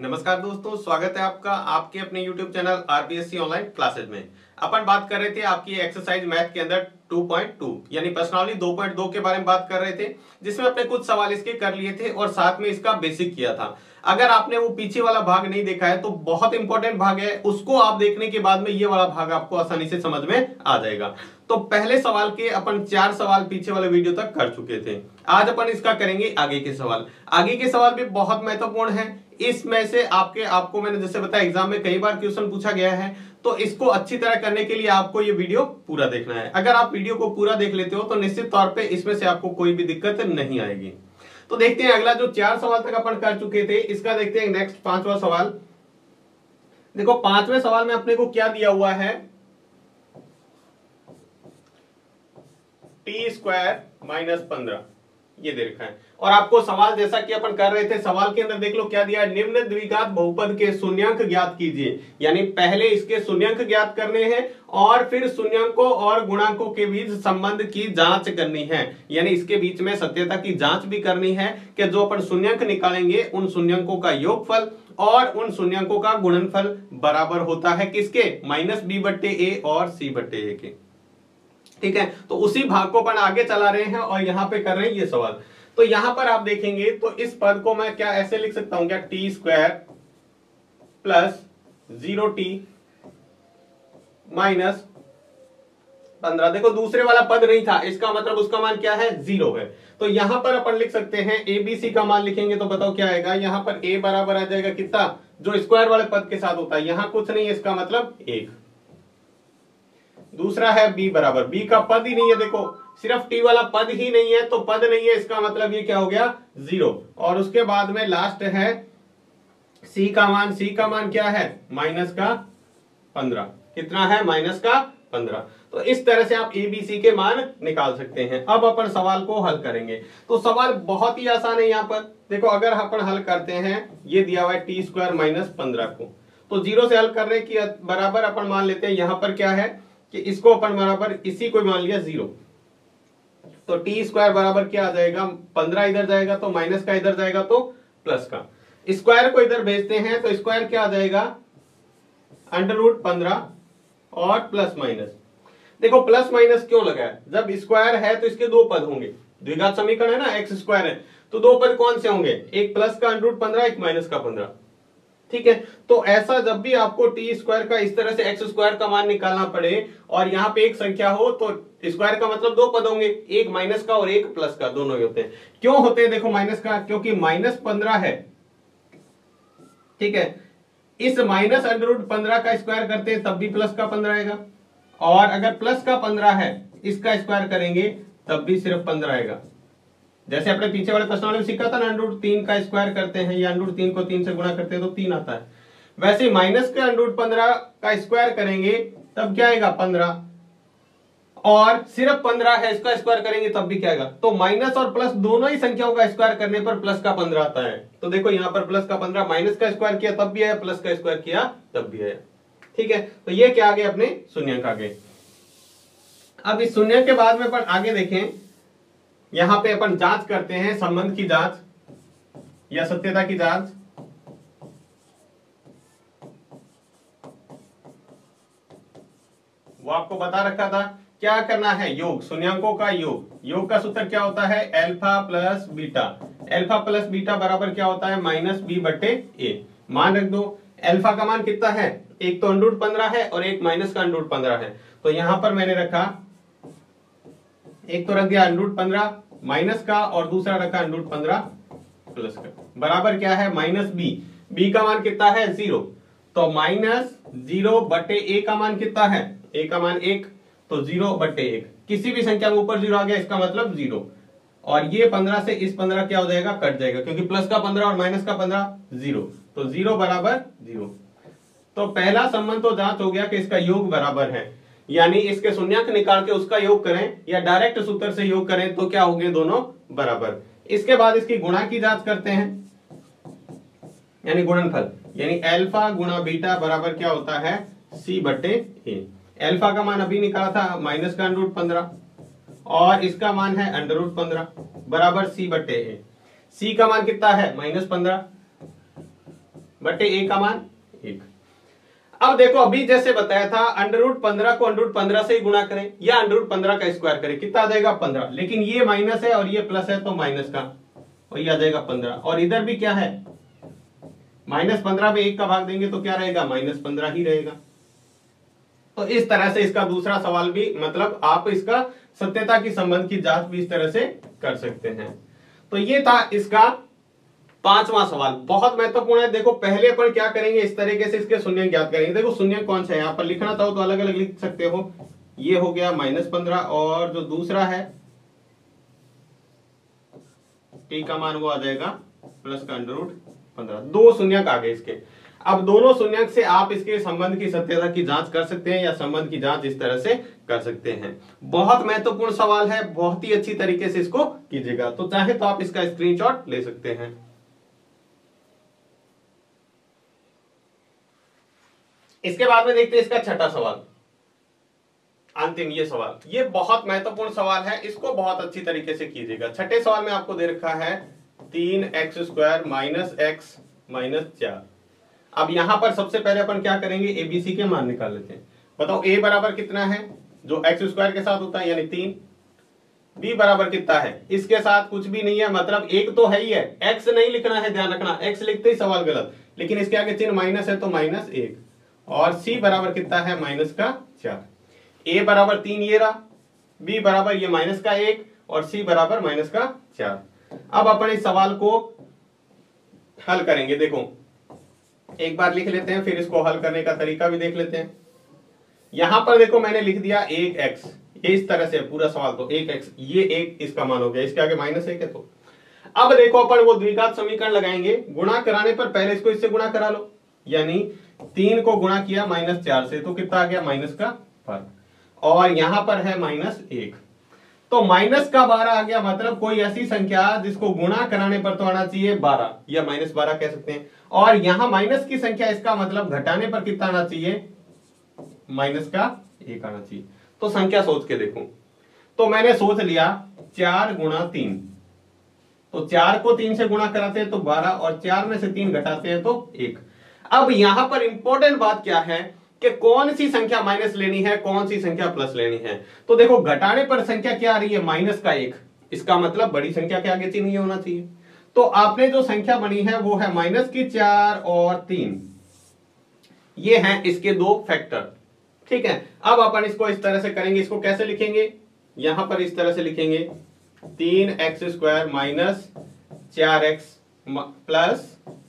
नमस्कार दोस्तों, स्वागत है आपका आपके अपने YouTube channel RPSC online classes में। अपन बात कर रहे थे आपकी एक्सरसाइज मैथ के अंदर 2.2 यानी प्रश्नावली 2.2 के बारे में बात कर रहे थे, जिसमें अपने कुछ सवाल इसके कर लिए थे और साथ में इसका बेसिक किया था। अगर आपने वो पीछे वाला भाग नहीं देखा है तो बहुत इंपॉर्टेंट भाग है, उसको आप देखने के बाद में ये वाला भाग आपको आसानी से समझ में आ जाएगा। तो पहले सवाल के अपन 4 सवाल पीछे वाले वीडियो तक कर चुके थे। आज अपन इसका करेंगे आगे के सवाल। आगे के सवाल भी बहुत महत्वपूर्ण है। इसमें से आपको मैंने जैसे बताया एग्जाम में कई बार क्वेश्चन पूछा गया है, तो इसको अच्छी तरह करने के लिए आपको ये वीडियो पूरा देखना है। अगर आप वीडियो को पूरा देख लेते हो तो निश्चित तौर पे इसमें से आपको कोई भी दिक्कत नहीं आएगी। तो देखते हैं अगला जो 4 सवाल तक अपन कर चुके थे, इसका देखते हैं नेक्स्ट 5वां सवाल। देखो 5वें सवाल में अपने को क्या दिया हुआ है, टी स्क्वायर माइनस 15 ये दे रखा है। और आपको सवाल जैसा कि अपन कर रहे थे, सवाल के अंदर देख लो क्या दिया है, निम्न द्विघात बहुपद के शून्यांक ज्ञात कीजिए। यानी पहले इसके शून्यांक ज्ञात करने हैं और फिर शून्यांकों और गुणांकों के बीच संबंध की जांच करनी है। यानी इसके बीच में सत्यता की जांच भी करनी है कि जो अपन शून्यांक निकालेंगे उन शून्यांकों का योगफल और उन शून्यांकों का गुणनफल बराबर होता है किसके, -b/a और c/a के। ठीक है, तो उसी भाग को अपन आगे चला रहे हैं और यहां पे कर रहे हैं ये सवाल। तो यहां पर आप देखेंगे तो इस पद को मैं क्या ऐसे लिख सकता हूं क्या, T square plus 0t minus 15। देखो दूसरे वाला पद नहीं था, इसका मतलब उसका मान क्या है, 0 है। तो यहां पर अपन लिख सकते हैं abc का मान लिखेंगे तो बताओ क्या आएगा, यहां पर a बराबर आ जाएगा कितना, जो स्क्वायर वाले पद के साथ होता है, यहां कुछ नहीं है, इसका मतलब 1। दूसरा है b बराबर, b का पद ही नहीं है, देखो सिर्फ t वाला पद ही नहीं है तो पद नहीं है, इसका मतलब ये क्या हो गया, 0। और उसके बाद में लास्ट है c का मान क्या है, -15। कितना है, -15। तो इस तरह से आप abc के मान निकाल सकते हैं। अब अपन सवाल को हल करेंगे। तो सवाल बहुत ही आसान है। यहाँ पर देखो अगर अपन हल करते हैं, ये दिया हुआ है टी स्क्वायर -15 को, तो 0 से हल करने की बराबर अपन मान लेते हैं, यहाँ पर क्या है कि इसको अपन बराबर इसी को मान लिया 0। तो टी स्क्वायर बराबर क्या आ जाएगा, 15 इधर जाएगा तो माइनस का इधर जाएगा तो प्लस का, स्क्वायर को इधर भेजते हैं तो स्क्वायर क्या आ जाएगा, √15 और प्लस माइनस। देखो प्लस माइनस क्यों लगा है, जब स्क्वायर है तो इसके दो पद होंगे, द्विघात समीकरण है ना, एक्स स्क्वायर है तो दो पद कौन से होंगे, एक प्लस का √15, एक माइनस का 15। ठीक है, तो ऐसा जब भी आपको टी स्क्वायर का इस तरह से एक्स स्क्वायर का मान निकालना पड़े और यहाँ पे एक संख्या हो तो स्क्वायर का मतलब दो पद होंगे, एक माइनस का और एक प्लस का, दोनों ही होते हैं। क्यों होते हैं, देखो माइनस का, क्योंकि -15 है। ठीक है, इस -√15 का स्क्वायर करते हैं तब भी प्लस का 15 आएगा, और अगर प्लस का 15 है इसका स्क्वायर करेंगे तब भी सिर्फ 15 आएगा। जैसे अपने पीछे वाले प्रश्न में सीखा था ना, √3 का स्क्वायर करते हैं या √3 को 3 से गुणा करते हैं तो 3 आता है। वैसे माइनस का √15 का स्क्वायर करेंगे तब क्या आएगा, 15, और सिर्फ 15 है इसका स्क्वायर करेंगे तब भी क्या आएगा। तो माइनस और प्लस दोनों ही संख्याओं का स्क्वायर करने पर प्लस का 15 आता है। तो देखो यहाँ पर प्लस का 15, माइनस का स्क्वायर किया तब भी आया, प्लस का स्क्वायर किया तब भी आया। ठीक है, तो ये क्या आ गए, अपने शून्यंक आ गए। अब इस शून्यंक के बाद में अपन आगे देखें, यहां पे अपन जांच करते हैं, संबंध की जांच या सत्यता की जांच। वो आपको बता रखा था क्या करना है, योग, शून्यंकों का योग। योग का सूत्र क्या होता है, alpha plus beta. Alpha plus beta बराबर क्या होता है, -b/a। मान रख दो, अल्फा का मान कितना है, एक तो √15 है और एक माइनस का √15 है। तो यहां पर मैंने रखा, एक तो रख दिया √15 माइनस का और दूसरा रखा √15 प्लस का, बराबर क्या है, -b। b का मान कितना है, 0। तो -0/a का मान कितना है, a का मान 1, तो 0/1। किसी भी संख्या में ऊपर 0 आ गया इसका मतलब 0। और ये 15 से इस 15 क्या हो जाएगा, कट जाएगा, क्योंकि प्लस का 15 और माइनस का 15 0। तो 0 बराबर 0। तो पहला संबंध तो जांच हो गया कि इसका योग बराबर है, यानी इसके शून्यंक निकाल के उसका योग करें या डायरेक्ट सूत्र से योग करें तो क्या होंगे, दोनों बराबर। इसके बाद इसकी गुणा की जांच करते हैं, यानी गुणनफल, यानी अल्फा गुणा बीटा बराबर क्या होता है, c/a। अल्फा का मान अभी निकाला था माइनस का √15 और इसका मान है √15 बराबर c/a। c का मान कितना है, -15, बटे a का मान 1। अब देखो अभी जैसे बताया था √15 को √15 से ही गुणा करें या √15 का स्क्वायर करें, कितना आ जाएगा 15। लेकिन ये माइनस है और ये प्लस है तो माइनस का वही आ जाएगा 15। और इधर भी क्या है -15 में 1 का भाग देंगे तो क्या रहेगा -15 ही रहेगा। तो इस तरह से इसका दूसरा सवाल भी, मतलब आप इसका सत्यता की संबंध की जांच भी इस तरह से कर सकते हैं। तो ये था इसका 5वां सवाल, बहुत महत्वपूर्ण है। देखो पहले अपन क्या करेंगे, इस तरीके से इसके शून्य ज्ञात करेंगे। देखो शून्य कौन सा है, यहाँ पर लिखना चाहो तो अलग अलग लिख सकते हो। ये हो गया -15 और जो दूसरा है p का मान वो आ जाएगा प्लस का √15। दो शून्यक आ गए इसके। अब दोनों शून्यक से आप इसके संबंध की सत्यता की जांच कर सकते हैं या संबंध की जांच इस तरह से कर सकते हैं। बहुत महत्वपूर्ण सवाल है, बहुत ही अच्छी तरीके से इसको कीजिएगा। तो चाहे तो आप इसका स्क्रीनशॉट ले सकते हैं। इसके बाद में देखते हैं इसका छठा सवाल, अंतिम ये सवाल। ये बहुत महत्वपूर्ण सवाल है, इसको बहुत अच्छी तरीके से कीजिएगा। छठे सवाल में आपको दे रखा है 3x² - x - 4। अब यहां पर सबसे पहले अपन क्या करेंगे, एबीसी के मान निकाल लेते हैं। बताओ a बराबर कितना है, जो x² के साथ होता है यानी 3। b बराबर कितना है, इसके साथ कुछ भी नहीं है, मतलब एक तो है ही है, x नहीं लिखना है, ध्यान रखना, x लिखते ही सवाल गलत। लेकिन इसके आगे चिन्ह माइनस है तो -1। और c बराबर कितना है -4। a बराबर 3 ये रहा, b बराबर ये -1 और c बराबर -4। अब अपन इस सवाल को हल करेंगे। देखो एक बार लिख लेते हैं, फिर इसको हल करने का तरीका भी देख लेते हैं। यहां पर देखो मैंने लिख दिया 1x, ये इस तरह से पूरा सवाल। तो 1x ये 1 इसका मान हो गया, इसके आगे -1 है तो। अब देखो अपन वो द्विघात समीकरण लगाएंगे। गुणा कराने पर पहले इसको इससे गुणा करा लो, यानी 3 को गुणा किया -4 से तो कितना आ गया माइनस का 5। और यहां पर है -1 तो -12 आ गया। मतलब कोई ऐसी संख्या जिसको गुणा कराने पर तो आना चाहिए 12 या -12 कह सकते हैं। और यहां माइनस की संख्या, इसका मतलब घटाने पर कितना आना चाहिए -1 आना चाहिए। तो संख्या सोच के देखो। तो मैंने सोच लिया 4 × 3, तो 4 को 3 से गुणा कराते हैं तो 12 और 4 में से 3 घटाते हैं तो 1। अब यहां पर इंपॉर्टेंट बात क्या है कि कौन सी संख्या माइनस लेनी है, कौन सी संख्या प्लस लेनी है। तो देखो घटाने पर संख्या क्या आ रही है -1, इसका मतलब बड़ी संख्या के आगे चिन्ह होना चाहिए। तो आपने जो संख्या बनी है वो है -4 और 3, ये हैं इसके दो फैक्टर। ठीक है, अब अपन इसको इस तरह से करेंगे। इसको कैसे लिखेंगे, यहां पर इस तरह से लिखेंगे 3x² - 4x प्लस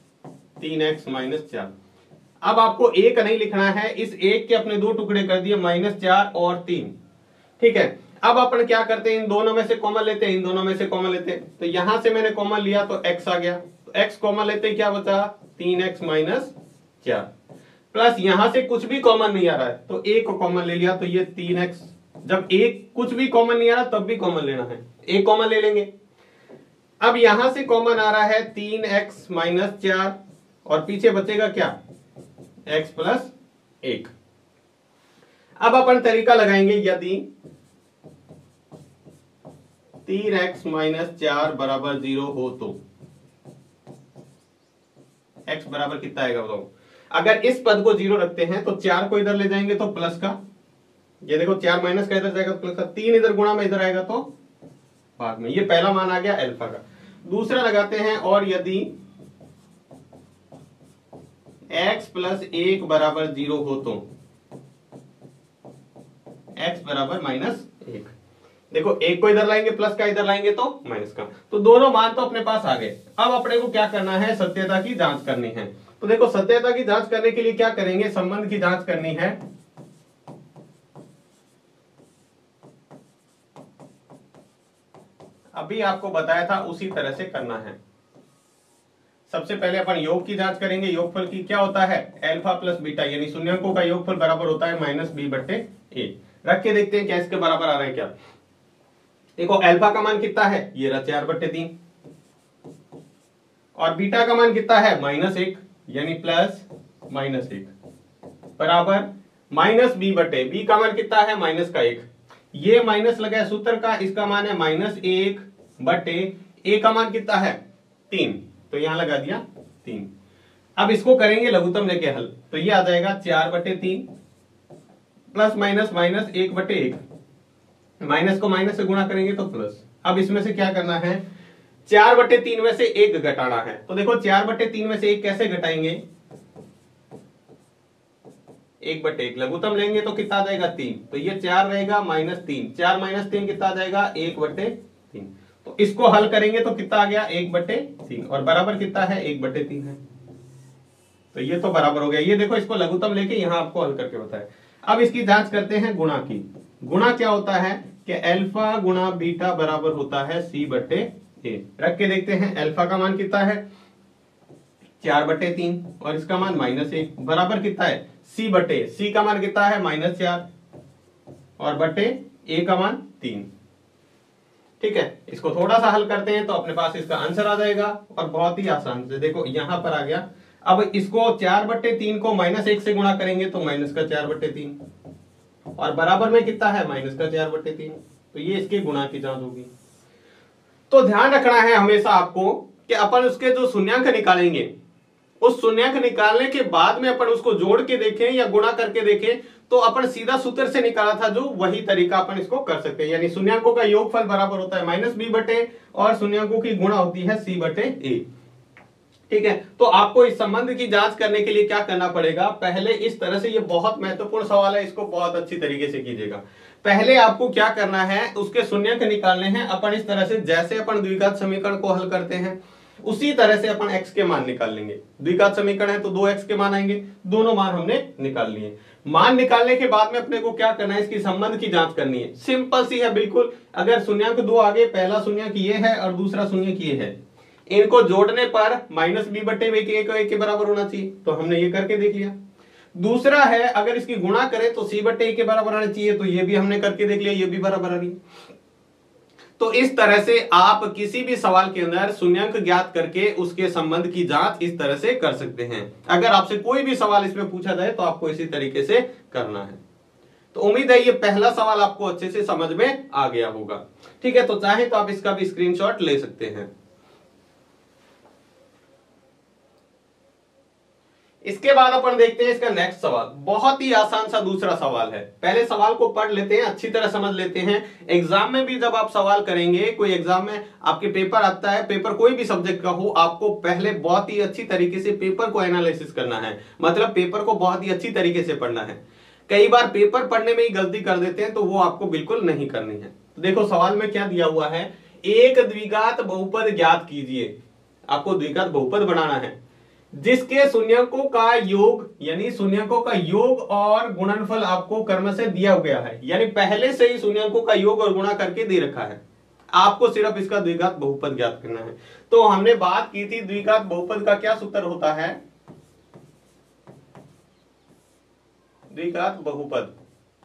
3x - 4। अब आपको 1 नहीं लिखना है, इस 1 के अपने दो टुकड़े कर दिए -4 और 3। ठीक है, अब अपन क्या करते हैं, इन दोनों में से कॉमन लेते हैं, इन दोनों में से कॉमन लेते हैं। तो यहां से मैंने कॉमन लिया तो x आ गया, तो x कॉमन लेते ही क्या बचा 3x - 4 प्लस यहां से कुछ भी कॉमन नहीं आ रहा है तो 1 को कॉमन ले लिया तो ये 3x। जब एक कुछ भी कॉमन नहीं आ रहा तब भी कॉमन लेना है, एक कॉमन ले लेंगे। अब यहां से कॉमन आ रहा है 3x - 4 और पीछे बचेगा क्या x + 1। अब अपन तरीका लगाएंगे, यदि 3x - 4 = 0 हो तो x बराबर कितना आएगा बताओ। अगर इस पद को 0 रखते हैं तो 4 को इधर ले जाएंगे तो प्लस का, ये देखो 4 माइनस का इधर जाएगा तो प्लस का, 3 इधर गुणा में इधर आएगा तो भाग में। ये पहला मान आ गया अल्फा का। दूसरा लगाते हैं, और यदि x + 1 = 0 हो तो x बराबर -1। देखो 1 को इधर लाएंगे प्लस का, इधर लाएंगे तो माइनस का, तो दोनों मान तो अपने पास आ गए। अब अपने को क्या करना है, सत्यता की जांच करनी है। तो देखो सत्यता की जांच करने के लिए क्या करेंगे, संबंध की जांच करनी है। अभी आपको बताया था उसी तरह से करना है। सबसे पहले अपन योग की जांच करेंगे। योगफल की क्या होता है, अल्फा प्लस बीटा, यानी शून्यंकों का योगफल बराबर होता है -b/a। रख के देखते हैं क्या इसके बराबर आ रहा है क्या। देखो अल्फा का मान कितना है, ये रहा 4/3, और बीटा का मान कितना है -1, यानी +-1 बराबर -b/, b का मान कितना है -1। ये माइनस लगा है सूत्र का, इसका मान है -1/a का मान कितना है 3, तो यहां लगा दिया 3 अब इसको करेंगे लघुत्तम लेके हल, तो ये आ जाएगा 4/3 प्लस माइनस माइनस 1/1, माइनस को माइनस से गुणा करेंगे तो प्लस। अब इसमें से क्या करना है, 4/3 में से 1 घटाना है। तो देखो 4/3 में से 1 कैसे घटाएंगे, 1/1 लघुत्तम लेंगे तो कितना आ जाएगा 3, तो ये 4 रहेगा -3, 4 - 3 कितना आ जाएगा 1/3। तो इसको हल करेंगे तो कितना आ गया 1/3 और बराबर कितना है 1/3 है। तो ये तो बराबर हो गया। ये देखो इसको लघुत्तम लेके यहां आपको हल करके बताया। अब इसकी जांच करते हैं गुणा की। गुणा क्या होता है कि अल्फा गुणा बीटा बराबर होता है C/A। रख के देखते हैं, अल्फा का मान कितना है 4/3 और इसका मान -1 बराबर कितना है C का मान कितना है -4 और बटे A का मान 3। ठीक है, इसको थोड़ा सा हल करते हैं तो अपने पास इसका आंसर आ जाएगा और बहुत ही आसान से देखो यहां पर आ गया। अब इसको 4/3 को -1 से गुणा करेंगे तो -4/3 और बराबर में कितना है -4/3। तो ये इसके गुणा की जांच होगी। तो ध्यान रखना है हमेशा आपको कि अपन उसके जो शून्यांक निकालेंगे, उस शून्यांक निकालने के बाद में अपन उसको जोड़ के देखें या गुणा करके देखें तो अपन सीधा सूत्र से निकाला था जो वही तरीका अपन इसको कर सकते हैं। यानी शून्यांकों का योगफल बराबर होता है -b/, और शून्यांकों की गुणा होती है C/A। ठीक है, तो आपको इस संबंध की जांच करने के लिए क्या करना पड़ेगा, पहले इस तरह से, ये बहुत महत्वपूर्ण सवाल है, इसको बहुत अच्छी तरीके से कीजिएगा। पहले आपको क्या करना है, उसके शून्यांक निकालने हैं। अपन इस तरह से जैसे अपन द्विघात समीकरण को हल करते हैं उसी तरह से अपन x के मान निकाल लेंगे। द्विघात समीकरण है तो 2x के मान आएंगे, दोनों मान हमने निकाल लिए। मान निकालने के बाद में अपने को क्या करना है, इसकी संबंध की जांच करनी है। सिंपल सी है बिल्कुल। अगर शून्यांक 2 आगे, पहला शून्यांक ये है और दूसरा शून्यांक ये है, इनको जोड़ने पर -b/A के बराबर होना चाहिए, तो हमने ये करके देख लिया। दूसरा है अगर इसकी गुणा करें तो C/A के बराबर आना चाहिए, तो ये भी हमने करके देख लिया, ये भी बराबर आ रही। तो इस तरह से आप किसी भी सवाल के अंदर शून्यांक ज्ञात करके उसके संबंध की जांच इस तरह से कर सकते हैं। अगर आपसे कोई भी सवाल इसमें पूछा जाए तो आपको इसी तरीके से करना है। तो उम्मीद है ये पहला सवाल आपको अच्छे से समझ में आ गया होगा। ठीक है, तो चाहे तो आप इसका भी स्क्रीनशॉट ले सकते हैं। इसके बाद अपन देखते हैं इसका नेक्स्ट सवाल। बहुत ही आसान सा दूसरा सवाल है। पहले सवाल को पढ़ लेते हैं, अच्छी तरह समझ लेते हैं। एग्जाम में भी जब आप सवाल करेंगे, कोई एग्जाम में आपके पेपर आता है, पेपर कोई भी सब्जेक्ट का हो, आपको पहले बहुत ही अच्छी तरीके से पेपर को एनालिसिस करना है। मतलब पेपर को बहुत ही अच्छी तरीके से पढ़ना है। कई बार पेपर पढ़ने में ही गलती कर देते हैं, तो वो आपको बिल्कुल नहीं करनी है। तो देखो सवाल में क्या दिया हुआ है, एक द्विघात बहुपद ज्ञात कीजिए। आपको द्विघात बहुपद बनाना है जिसके शून्यकों का योग, यानी शून्यकों का योग और गुणनफल आपको क्रम से दिया गया है। यानी पहले से ही शून्यकों का योग और गुणा करके दे रखा है, आपको सिर्फ इसका द्विघात बहुपद ज्ञात करना है। तो हमने बात की थी द्विघात बहुपद का क्या सूत्र होता है। द्विघात बहुपद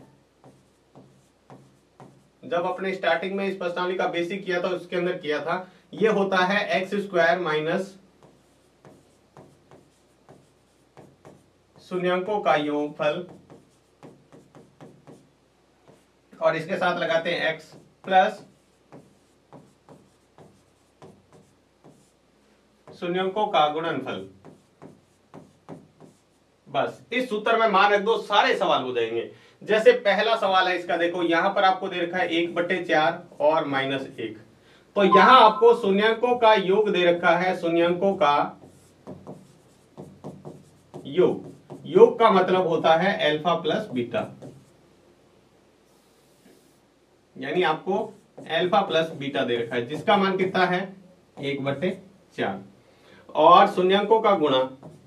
जब अपने स्टार्टिंग में इस प्रश्नावली का बेसिक किया था, उसके अंदर किया था, यह होता है x² माइनस शून्यकों का योगफल और इसके साथ लगाते हैं x प्लस शून्यकों का गुणनफल। बस इस सूत्र में मान रख दो, सारे सवाल हो जाएंगे। जैसे पहला सवाल है इसका, देखो यहां पर आपको दे रखा है 1/4 और -1, तो यहां आपको शून्यकों का योग दे रखा है। शून्यकों का योग, योग का मतलब होता है अल्फा प्लस बीटा, यानी आपको अल्फा प्लस बीटा दे रखा है जिसका मान कितना है 1/4 और शून्यकों का गुणा,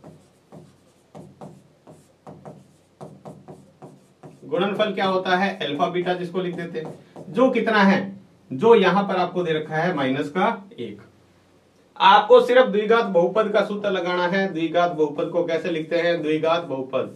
गुणनफल क्या होता है अल्फा बीटा, जिसको लिख देते हैं, जो कितना है, जो यहां पर आपको दे रखा है -1। आपको सिर्फ द्विघात बहुपद का सूत्र लगाना है। द्विघात बहुपद को कैसे लिखते हैं, द्विघात बहुपद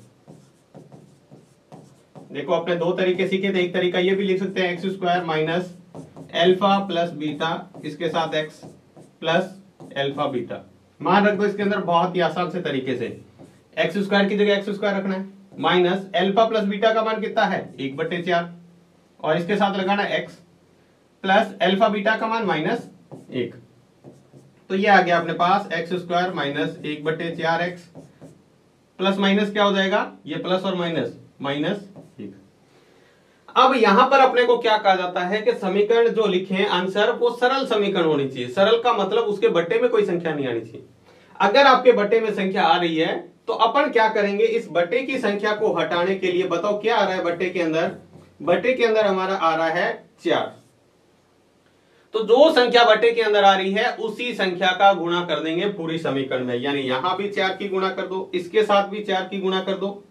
देखो अपने दो तरीके सीखे थे। एक तरीका ये भी लिख सकते हैं x² minus alpha plus beta, इसके साथ x प्लस अल्फा बीटा। मान रख दो इसके अंदर बहुत ही आसान से तरीके से, x² की जगह x² रखना है, माइनस अल्फा प्लस बीटा का मान कितना है 1/4 और इसके साथ लगाना x प्लस अल्फा बीटा का मान -1। तो ये आ गया अपने पास x square minus 1/4x plus minus क्या हो जाएगा, ये प्लस और माइनस माइनस 1। अब यहां पर अपने को क्या कहा जाता है कि समीकरण जो लिखे आंसर वो सरल समीकरण होनी चाहिए। सरल का मतलब उसके बट्टे में कोई संख्या नहीं आनी चाहिए। अगर आपके बट्टे में संख्या आ रही है तो अपन क्या करेंगे, इस बट्टे की संख्या को हटाने के लिए बताओ क्या आ रहा है बट्टे के अंदर, बट्टे के अंदर हमारा आ रहा है 4। तो जो संख्या बट्टे के अंदर आ रही है उसी संख्या का गुणा कर देंगे पूरी समीकरण में, यानी यहां भी 4 की गुणा कर दो, इसके साथ भी 4 की गुणा कर दो,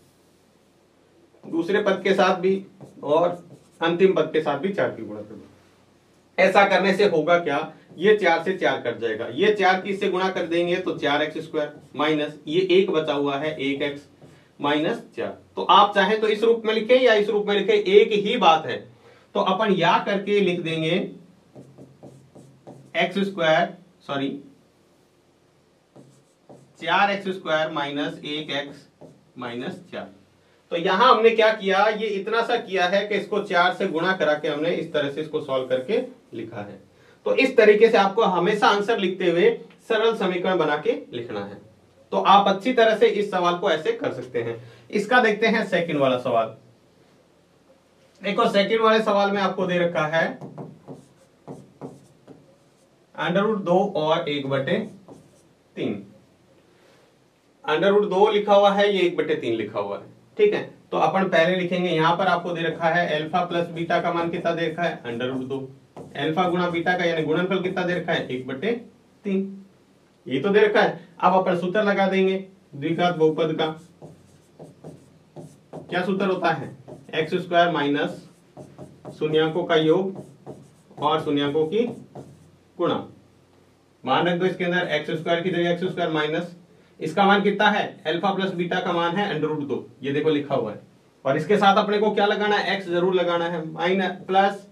दूसरे पद के साथ भी, और अंतिम पद के साथ भी 4 की गुणा कर दो। ऐसा करने से होगा क्या, ये 4 से 4 कट जाएगा, ये 4 की इससे गुणा कर देंगे तो 4x² माइनस ये 1 बचा हुआ है 1x माइनस 4। तो आप चाहें तो इस रूप में लिखें या इस रूप में लिखें, एक ही बात है। तो अपन या करके लिख देंगे x² 4x² minus 1x minus 4। तो यहां हमने क्या किया, ये इतना सा किया है कि इसको 4 से गुणा करा के हमने इस तरह से इसको सॉल्व करके लिखा है। तो इस तरीके से आपको हमेशा आंसर लिखते हुए सरल समीकरण बना के लिखना है। तो आप अच्छी तरह से इस सवाल को ऐसे कर सकते हैं। इसका देखते हैं सेकंड वाला सवाल। देखो सेकंड वाले सवाल में आपको दे रखा है √2 और 1/3। √2 लिखा हुआ है, ये 1/3 लिखा हुआ है, ठीक है। तो अपन पहले लिखेंगे, यहां पर आपको दे रखा है अल्फा प्लस बीटा का मान कितना दे रखा है √2, अल्फा गुणा बीटा का यानी गुणनफल कितना दे रखा है 1/3, ये तो दे रखा है। अब अपन सूत्र लगा देंगे द्विघात बहुपद का। क्या सूत्र होता है, x² माइनस शून्यांकों का योग और शून्यांकों की गुणा। मान रख दो इसके अंदर x² की जगह x² माइनस, इसका मान कितना है, अल्फा प्लस बीटा का मान है √2, ये देखो लिखा हुआ है। और इसके साथ अपने को क्या लगाना है, x जरूर लगाना है, माइनस प्लस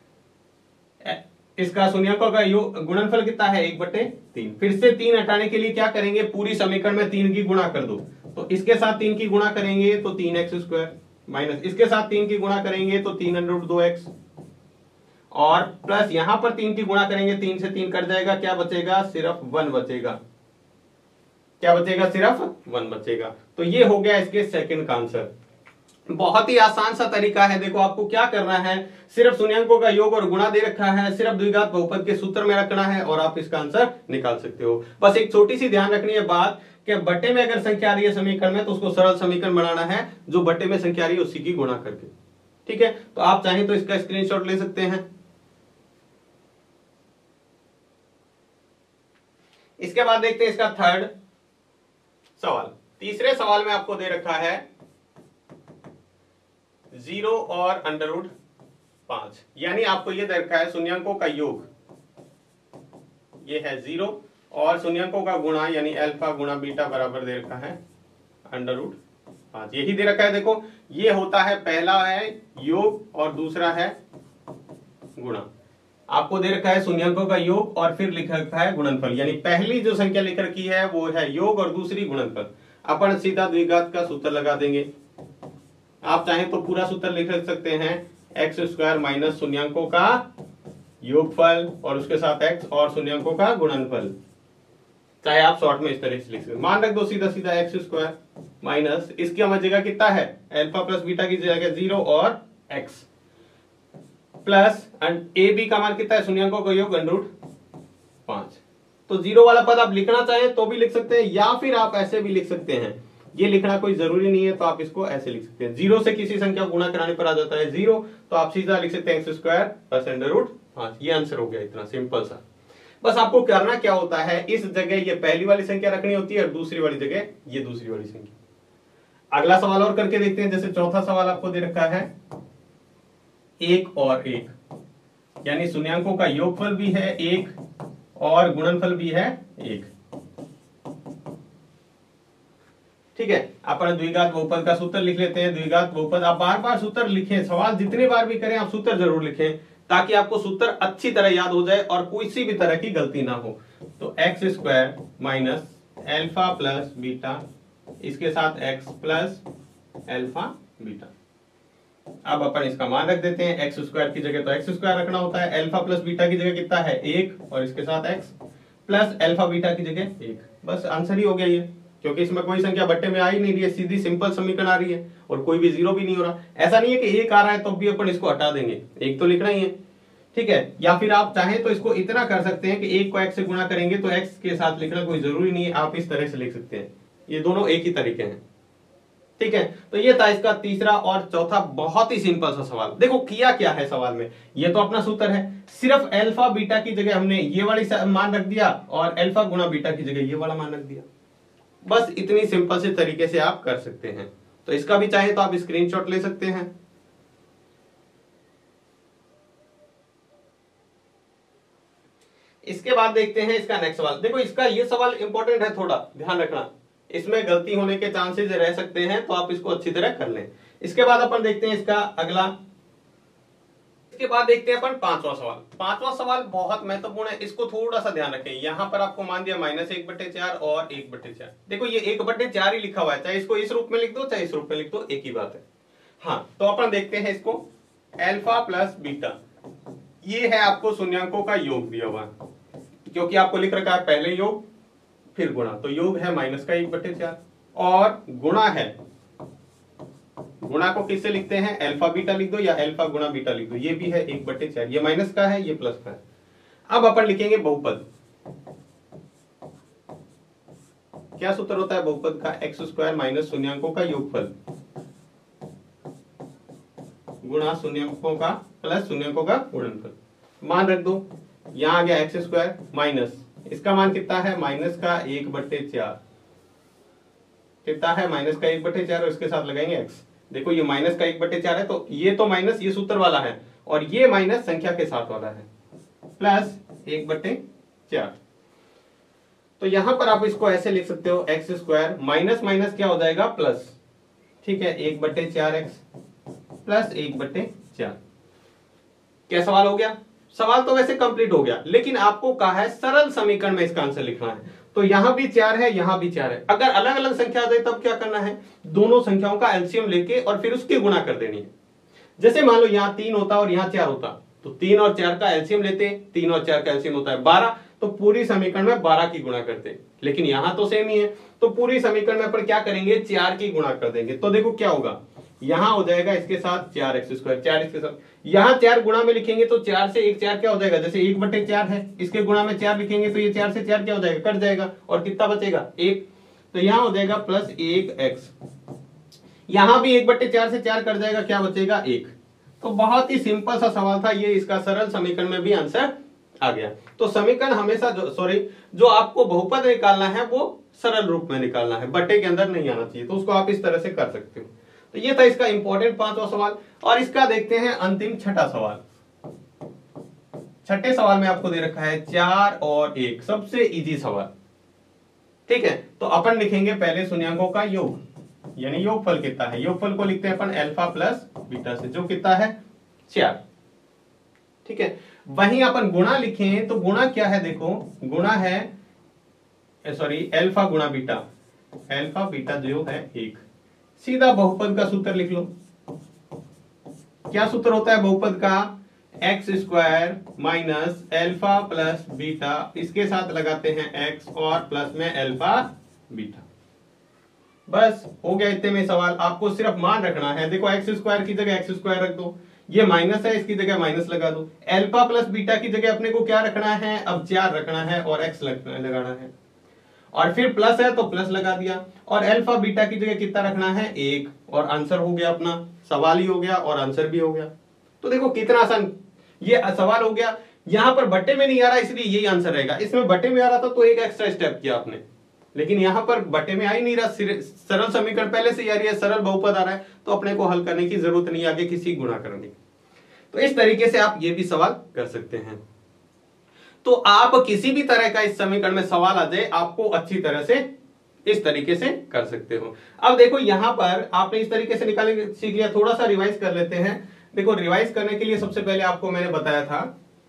इसका शून्यांकों का योग गुणनफल कितना है 1/3। फिर से 3 हटाने के लिए क्या करेंगे, पूरी समीकरण में 3 की गुणा कर दो। तो इसके साथ 3 की गुणा करेंगे तो 3x² माइनस इसके साथ 3 की गुणा करेंगे तो 3√2x और प्लस यहां पर 3 की गुणा करेंगे, 3 से 3 कट जाएगा, क्या बचेगा, सिर्फ 1 बचेगा। क्या बचेगा, सिर्फ 1 बचेगा। तो ये हो गया इसके सेकंड का आंसर। बहुत ही आसान सा तरीका है। देखो आपको क्या करना है, सिर्फ शून्यांकों का योग और गुणा दे रखा है, सिर्फ द्विघात बहुपद के सूत्र में रखना है और आप इसका आंसर निकाल सकते हो। बस एक छोटी सी ध्यान रखनी है बात कि बट्टे में अगर संख्या आ रही है समीकरण में तो उसको सरल समीकरण बनाना है, जो बट्टे में संख्या आ रही है उसी की गुणा करके, ठीक है। तो आप चाहें तो इसका स्क्रीनशॉट ले सकते हैं। इसके बाद देखते हैं इसका थर्ड सवाल। तीसरे सवाल में आपको दे रखा है 0 और √5, यानी आपको यह दे रखा है शून्यांकों का योग, ये है 0 और शून्यांकों का गुणा यानी अल्फा गुणा बीटा बराबर दे रखा है √5, यही दे रखा है। देखो ये होता है, पहला है योग और दूसरा है गुणा। आपको दे रखा है शून्यांकों का योग और फिर लिख रखा है गुणनफल, यानी पहली जो संख्या लिख रखी है वो है योग और दूसरी गुणनफल। अपन सीधा द्विघात का सूत्र लगा देंगे। आप चाहें तो पूरा सूत्र लिख सकते हैं, x² माइनस शून्यांकों का योगफल और उसके साथ x और शून्यांकों का गुणनफल, चाहे आप शॉर्ट में इस तरह से लिख सकते। मान रख दो सीधा सीधा x² माइनस इसकी हमारी जगह कितना है, अल्फा प्लस बीटा की जगह 0 और x प्लस ए बी का मान कितना है, शून्यांकों का योग √5। तो 0 वाला पद आप लिखना चाहें तो भी लिख सकते हैं या फिर आप ऐसे भी लिख सकते हैं, ये लिखना कोई जरूरी नहीं है, तो आप इसको ऐसे लिख सकते हैं। 0 से किसी संख्या को गुणा कराने पर आ जाता है 0, तो आप सीधा लिख सकते हैं x² प्लस √5। ये आंसर हो गया, इतना सिंपल सा। बस आपको करना क्या होता है, इस जगह ये पहली वाली संख्या रखनी होती है और दूसरी वाली जगह ये दूसरी वाली संख्या। अगला सवाल और करके देखते हैं। जैसे चौथा सवाल आपको दे रखा है 1 और 1, यानी शून्यांकों का योगफल भी है 1 और गुणनफल भी है 1, ठीक है। अपन द्विघात बहुपद का सूत्र लिख लेते हैं। द्विघात बहुपद आप बार बार सूत्र लिखें, सवाल जितने बार भी करें आप सूत्र जरूर लिखें, ताकि आपको सूत्र अच्छी तरह याद हो जाए और कोई सी भी तरह की गलती ना हो। तो x² minus alpha plus beta इसके साथ x प्लस अल्फा बीटा। अब अपन इसका मान रख देते हैं, x² की जगह तो x² रखना होता है, अल्फा प्लस बीटा की जगह कितना है 1 और इसके साथ x प्लस अल्फा बीटा की जगह 1। बस आंसर ही हो गया ये, क्योंकि इसमें कोई संख्या बट्टे में आ ही नहीं रही है, सीधी सिंपल समीकरण आ रही है और कोई भी जीरो भी नहीं हो रहा। ऐसा नहीं है कि 1 आ रहा है तो भी अपन इसको हटा देंगे, 1 तो लिखना ही है, ठीक है। या फिर आप चाहें तो इसको इतना कर सकते हैं कि 1 को x से गुणा करेंगे तो x के साथ लिखना कोई जरूरी नहीं है, आप इस तरह से लिख सकते हैं, ये दोनों एक ही तरीके हैं, ठीक है। तो ये था इसका तीसरा और चौथा बहुत ही सिंपल सा सवाल। देखो किया क्या है सवाल में, ये तो अपना सूत्र है, सिर्फ अल्फा बीटा की जगह हमने ये वाली मान रख दिया और अल्फा गुणा बीटा की जगह ये वाला मान रख दिया। बस इतनी सिंपल से तरीके से आप कर सकते हैं। तो इसका भी चाहे तो आप स्क्रीनशॉट ले सकते हैं। इसके बाद देखते हैं इसका नेक्स्ट सवाल। देखो इसका ये सवाल इंपॉर्टेंट है, थोड़ा ध्यान रखना, इसमें गलती होने के चांसेस रह सकते हैं, तो आप इसको अच्छी तरह कर लें। इसके बाद अपन देखते हैं इसका अगला, इसके बाद देखते हैं अपन पांचवा सवाल। पांचवा सवाल बहुत महत्वपूर्ण है, इसको थोड़ा सा ध्यान रखें। यहां पर आपको मान दिया -1/4 और 1/4। देखो ये 1/4 ही लिखा हुआ है, चाहे इसको इस रूप में लिख दो चाहे इस रूप में लिख दो, एक ही बात है। हाँ, तो अपन देखते हैं इसको, अल्फा प्लस बीटा, ये है आपको शून्यांकों का योग दिया हुआ, क्योंकि आपको लिख रखा है पहले योग फिर गुणा, तो योग है -1/4 और गुणा है, गुणा को किससे लिखते हैं, अल्फा बीटा लिख दो या अल्फा गुणा बीटा लिख दो, ये भी है 1/4, ये माइनस का है ये प्लस का है। अब अपन लिखेंगे बहुपद। क्या सूत्र होता है बहुपद का, x² माइनस शून्यांकों का योगफल गुणा शून्यांकों का प्लस शून्यांकों का गुणनफल। मान रख दो, यहां आ गया x² माइनस, इसका मान कितना है, माइनस का 1/4, कितना है माइनस का 1/4 और इसके साथ लगाएंगे x। देखो ये माइनस का 1/4 है, तो ये तो माइनस ये सूत्र वाला है और ये माइनस संख्या के साथ वाला है, प्लस 1/4। तो यहां पर आप इसको ऐसे लिख सकते हो, x² माइनस माइनस क्या हो जाएगा प्लस, ठीक है, 1/4x प्लस 1/4। क्या सवाल हो गया, सवाल तो वैसे कंप्लीट हो गया, लेकिन आपको कहा है सरल समीकरण में इसका आंसर लिखना है। तो यहां भी 4 है यहां भी 4 है, अगर अलग अलग संख्या आ जाए तब क्या करना है, दोनों संख्याओं का एलसीएम लेके और फिर उसकी गुणा कर देनी है। जैसे मान लो यहां 3 होता और यहां 4 होता, तो 3 और 4 का एलसीएम लेते, 3 और 4 का एलसीएम होता है 12, तो पूरी समीकरण में 12 की गुणा करते। लेकिन यहां तो सेम ही है, तो पूरी समीकरण में अपन क्या करेंगे, 4 की गुणा कर देंगे। तो देखो क्या होगा, यहां हो जाएगा इसके साथ 4x², 4 इसके साथ, यहां 4 गुणा में लिखेंगे तो 4 से 1 4 क्या हो जाएगा, जैसे 1/4 है, इसके गुणा में 4 लिखेंगे तो ये 4 से 4 क्या हो जाएगा, कट जाएगा और कितना बचेगा 1, तो यहां हो जाएगा प्लस 1x। यहां भी 1/4 से 4 कट जाएगा, क्या बचेगा 1। तो बहुत ही सिंपल सा सवाल था ये, इसका सरल समीकरण में भी आंसर आ गया। तो समीकरण हमेशा जो आपको बहुपद निकालना है वो सरल रूप में निकालना है, बट्टे के अंदर नहीं आना चाहिए, तो उसको आप इस तरह से कर सकते हो। तो ये था इसका इंपॉर्टेंट पांचवा सवाल। और इसका देखते हैं अंतिम छठा सवाल। छठे सवाल में आपको दे रखा है 4 और 1, सबसे इजी सवाल, ठीक है। तो अपन लिखेंगे पहले शून्यांकों का योग, यानी योगफल कितना है, योगफल को लिखते हैं अपन अल्फा प्लस बीटा से, जो कितना है 4, ठीक है। वहीं अपन गुणा लिखें तो गुणा क्या है, देखो गुणा है अल्फा गुणा बीटा, अल्फा बीटा जो है 1। सीधा बहुपद का सूत्र लिख लो। क्या सूत्र होता है बहुपद का, x² minus alpha plus beta, इसके साथ लगाते हैं x और प्लस में अल्फा बीटा। बस हो गया इतने में सवाल। आपको सिर्फ मान रखना है, देखो x² की जगह x² रख दो, ये माइनस है इसकी जगह माइनस लगा दो, अल्फा प्लस बीटा की जगह अपने को क्या रखना है, अब 4 रखना है और x लगाना है, और फिर प्लस है तो प्लस लगा दिया, और अल्फा बीटा की जगह कितना रखना है 1, और आंसर हो गया अपना, सवाल ही हो गया और आंसर भी हो गया। तो देखो कितना आसान ये सवाल हो गया। यहां पर बट्टे में नहीं आ रहा इसलिए यही आंसर रहेगा, इसमें बट्टे में आ रहा था तो एक एक्स्ट्रा स्टेप किया आपने, लेकिन यहां पर बट्टे में आ ही नहीं रहा, सरल समीकरण पहले से आ रही है, सरल बहुपद आ रहा है, तो अपने को हल करने की जरूरत नहीं आगे किसी गुणा करने की। तो इस तरीके से आप ये भी सवाल कर सकते हैं। तो आप किसी भी तरह का इस समीकरण में सवाल आ जाए, आपको अच्छी तरह से इस तरीके से कर सकते हो। अब देखो यहां पर आपने इस तरीके से निकालने सीख लिया, थोड़ा सा रिवाइज कर लेते हैं। देखो रिवाइज करने के लिए सबसे पहले आपको मैंने बताया था,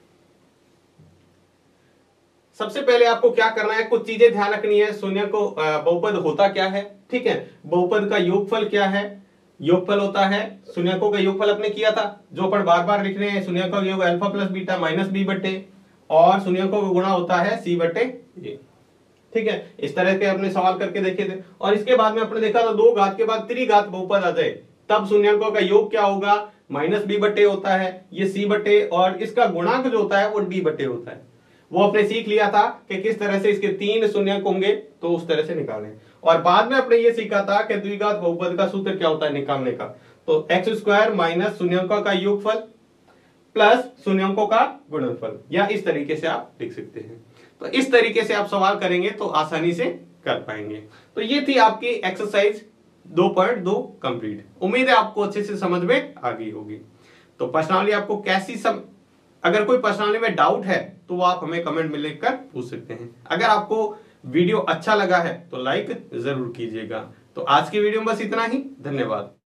सबसे पहले आपको क्या करना है, कुछ चीजें ध्यान रखनी है। शून्य को बहुपद होता क्या है, ठीक है, बहुपद का योगफल क्या है, योगफल होता है शून्यकों का योगफल अपने किया था, जो अपन बार बार लिख रहे हैं, शून्यकों का योग alpha plus beta minus b बट्टे, और शून्यकों का गुणा होता है सी बट्टे ये, ठीक है। इस तरह के अपने सवाल करके देखे थे। और इसके बाद में अपने देखा था 2 घात के बाद त्रिघात बहुपद आ जाए तब शून्यंकों का योग क्या होगा, माइनस बी बटे होता है, ये सी बटे, और इसका गुणांक जो होता है वो डी बटे होता है। वो अपने सीख लिया था कि किस तरह से इसके 3 शून्यंक होंगे तो उस तरह से निकालें। और बाद में अपने ये सीखा था कि द्विघात बहुपद का सूत्र क्या होता है निकालने का, तो एक्स स्क्वायर माइनस शून्यंकों का योगफल प्लस शून्यंकों का गुणनफल, या इस तरीके से आप लिख सकते हैं। तो इस तरीके से आप सवाल करेंगे तो आसानी से कर पाएंगे। तो ये थी आपकी एक्सरसाइज 2.2 कंप्लीट। उम्मीद है आपको अच्छे से समझ में आ गई होगी। तो पर्सनली आपको कैसी अगर कोई पर्सनली में डाउट है तो वो आप हमें कमेंट में लिखकर पूछ सकते हैं। अगर आपको वीडियो अच्छा लगा है तो लाइक जरूर कीजिएगा। तो आज की वीडियो में बस इतना ही, धन्यवाद।